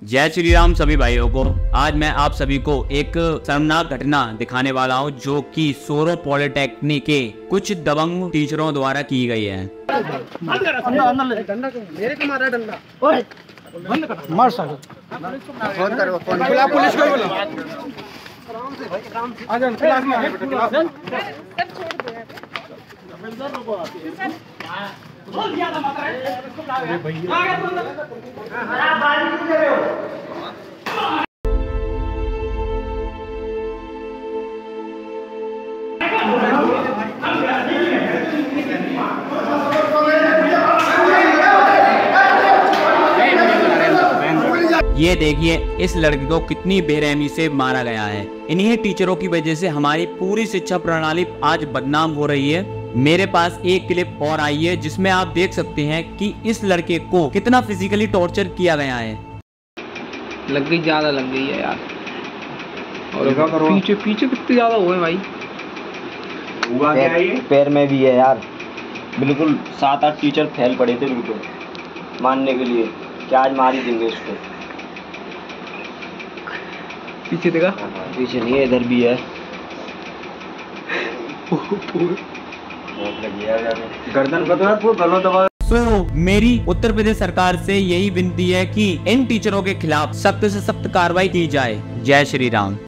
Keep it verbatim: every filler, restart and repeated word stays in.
जय श्री राम सभी भाइयों को। आज मैं आप सभी को एक शर्मनाक घटना दिखाने वाला हूं जो कि सोरो पॉलिटेक्निक के कुछ दबंग टीचरों द्वारा की गई है। ये देखिए इस लड़की को कितनी बेरहमी से मारा गया है। इन्हीं टीचरों की वजह से हमारी पूरी शिक्षा प्रणाली आज बदनाम हो रही है। मेरे पास एक क्लिप और आई है जिसमें आप देख सकते हैं कि इस लड़के को कितना फिजिकली टॉर्चर किया गया है। लग गई, ज्यादा लग गई है यार। और पीछे पीछे कितने ज्यादा हुए भाई। हुआ क्या है ये? पैर में भी है यार। बिल्कुल सात आठ टीचर फैल पड़े थे बिल्कुल मानने के लिए कि आज मार ही देंगे इसको। पीछे देखा? पीछे नहीं है, इधर भी है। गर्दन को गला दबा। तो मेरी उत्तर प्रदेश सरकार से यही विनती है कि इन टीचरों के खिलाफ सख्त से सख्त कार्रवाई की जाए। जय श्री राम।